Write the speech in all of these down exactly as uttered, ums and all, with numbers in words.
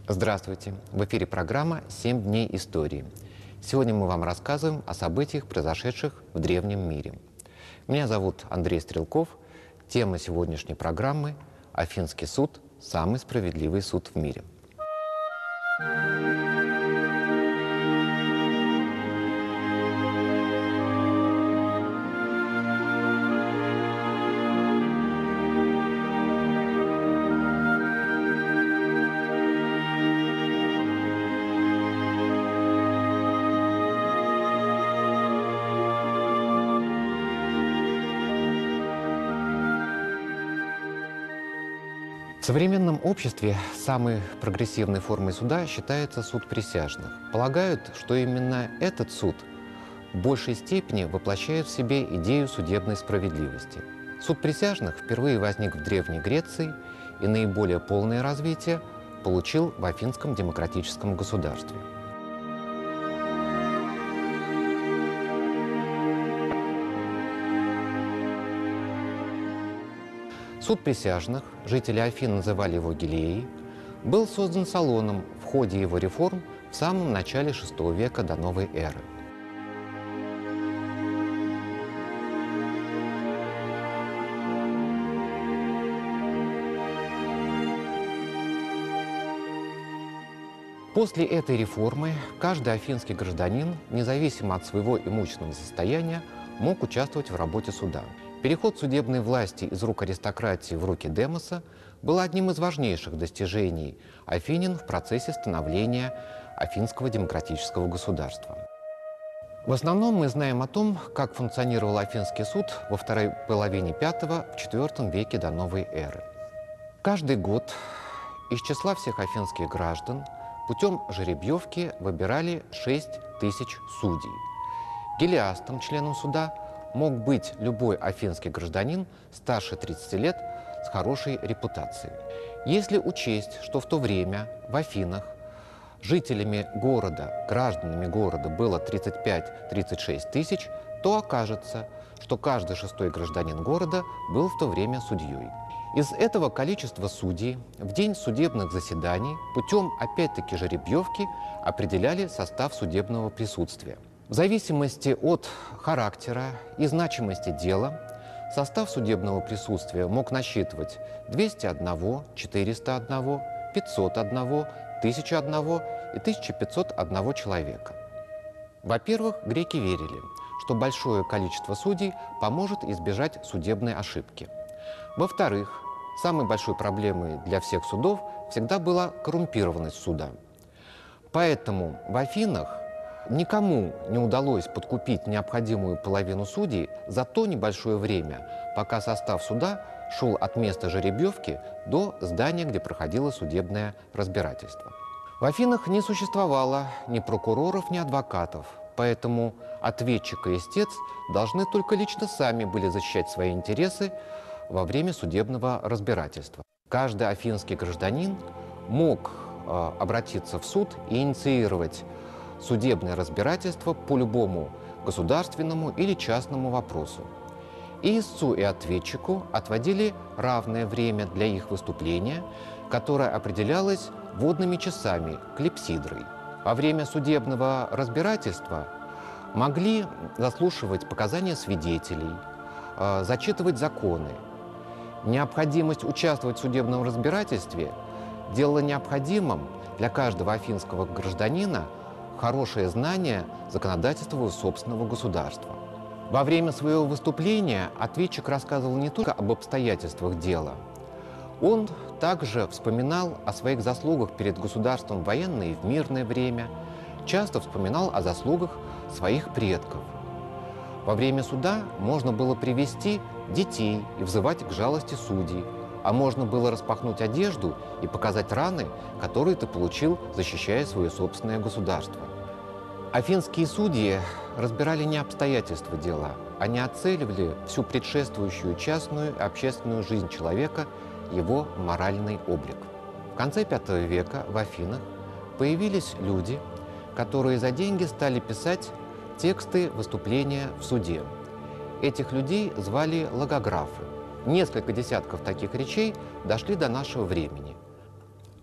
Здравствуйте! В эфире программа «Семь дней истории». Сегодня мы вам рассказываем о событиях, произошедших в древнем мире. Меня зовут Андрей Стрелков. Тема сегодняшней программы – Афинский суд – самый справедливый суд в мире. В современном обществе самой прогрессивной формой суда считается суд присяжных. Полагают, что именно этот суд в большей степени воплощает в себе идею судебной справедливости. Суд присяжных впервые возник в Древней Греции и наиболее полное развитие получил в Афинском демократическом государстве. Суд присяжных, жители Афин называли его Гилеей, был создан Солоном в ходе его реформ в самом начале шестого века до новой эры. После этой реформы каждый афинский гражданин, независимо от своего имущественного состояния, мог участвовать в работе суда. Переход судебной власти из рук аристократии в руки демоса был одним из важнейших достижений афинян в процессе становления Афинского демократического государства. В основном мы знаем о том, как функционировал Афинский суд во второй половине пятого – четвёртом веке до новой эры. Каждый год из числа всех афинских граждан путем жеребьевки выбирали шесть тысяч судей. Гилиастом, членом суда, мог быть любой афинский гражданин старше тридцати лет с хорошей репутацией. Если учесть, что в то время в Афинах жителями города, гражданами города было тридцать пять — тридцать шесть тысяч, то окажется, что каждый шестой гражданин города был в то время судьей. Из этого количества судей в день судебных заседаний путем, опять-таки, жеребьевки определяли состав судебного присутствия. В зависимости от характера и значимости дела состав судебного присутствия мог насчитывать двести одного, четыреста одного, пятьсот одного, тысячу одного и тысячу пятьсот одного человека. Во-первых, греки верили, что большое количество судей поможет избежать судебной ошибки. Во-вторых, самой большой проблемой для всех судов всегда была коррумпированность суда. Поэтому в Афинах никому не удалось подкупить необходимую половину судей за то небольшое время, пока состав суда шел от места жеребьевки до здания, где проходило судебное разбирательство. В Афинах не существовало ни прокуроров, ни адвокатов, поэтому ответчик и истец должны только лично сами были защищать свои интересы во время судебного разбирательства. Каждый афинский гражданин мог э, обратиться в суд и инициировать судебное разбирательство по любому государственному или частному вопросу. И истцу, и ответчику отводили равное время для их выступления, которое определялось водными часами, клипсидрой. Во время судебного разбирательства могли заслушивать показания свидетелей, э, зачитывать законы. Необходимость участвовать в судебном разбирательстве делала необходимым для каждого афинского гражданина хорошее знание законодательства собственного государства. Во время своего выступления ответчик рассказывал не только об обстоятельствах дела, он также вспоминал о своих заслугах перед государством в военное и в мирное время, часто вспоминал о заслугах своих предков. Во время суда можно было привести детей и взывать к жалости судей, а можно было распахнуть одежду и показать раны, которые ты получил, защищая свое собственное государство. Афинские судьи разбирали не обстоятельства дела, они оценивали всю предшествующую частную и общественную жизнь человека, его моральный облик. В конце пятого века в Афинах появились люди, которые за деньги стали писать тексты выступления в суде. Этих людей звали логографы. Несколько десятков таких речей дошли до нашего времени.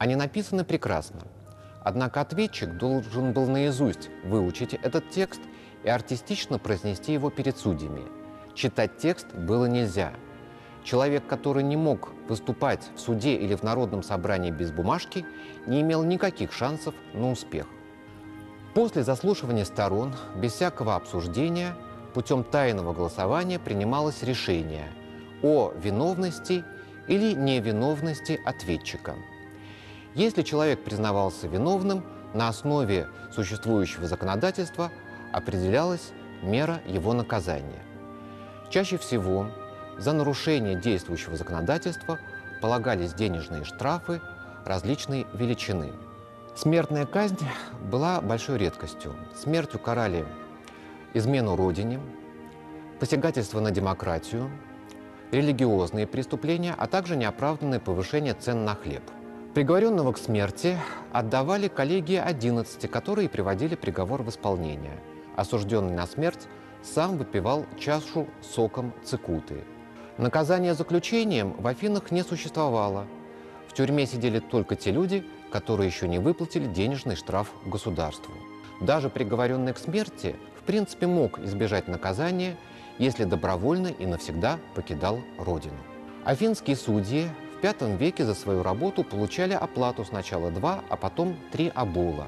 Они написаны прекрасно. Однако ответчик должен был наизусть выучить этот текст и артистично произнести его перед судьями. Читать текст было нельзя. Человек, который не мог выступать в суде или в народном собрании без бумажки, не имел никаких шансов на успех. После заслушивания сторон, без всякого обсуждения, путем тайного голосования принималось решение о виновности или невиновности ответчика. Если человек признавался виновным, на основе существующего законодательства определялась мера его наказания. Чаще всего за нарушение действующего законодательства полагались денежные штрафы различной величины. Смертная казнь была большой редкостью. Смертью карали измену родине, посягательство на демократию, религиозные преступления, а также неоправданное повышение цен на хлеб. Приговоренного к смерти отдавали коллегии одиннадцати, которые приводили приговор в исполнение. Осужденный на смерть сам выпивал чашу соком цикуты. Наказание заключением в Афинах не существовало. В тюрьме сидели только те люди, которые еще не выплатили денежный штраф государству. Даже приговоренный к смерти в принципе мог избежать наказания, если добровольно и навсегда покидал родину. Афинские судьи в пятом веке за свою работу получали оплату сначала два, а потом три обола.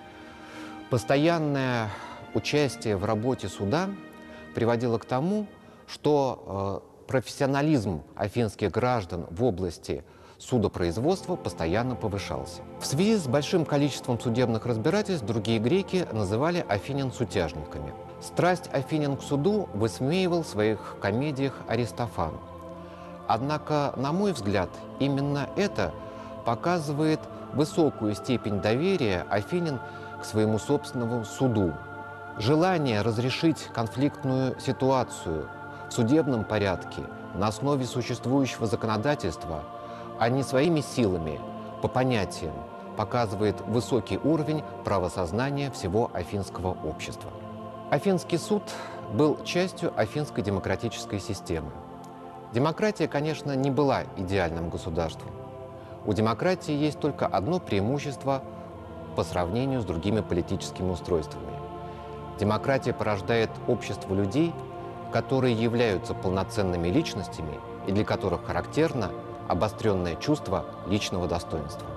Постоянное участие в работе суда приводило к тому, что э, профессионализм афинских граждан в области судопроизводства постоянно повышался. В связи с большим количеством судебных разбирательств другие греки называли афинян сутяжниками. Страсть афинян к суду высмеивал в своих комедиях Аристофан. Однако, на мой взгляд, именно это показывает высокую степень доверия афинян к своему собственному суду. Желание разрешить конфликтную ситуацию в судебном порядке на основе существующего законодательства, а не своими силами, по понятиям, показывает высокий уровень правосознания всего афинского общества. Афинский суд был частью афинской демократической системы. Демократия, конечно, не была идеальным государством. У демократии есть только одно преимущество по сравнению с другими политическими устройствами. Демократия порождает общество людей, которые являются полноценными личностями и для которых характерно обостренное чувство личного достоинства.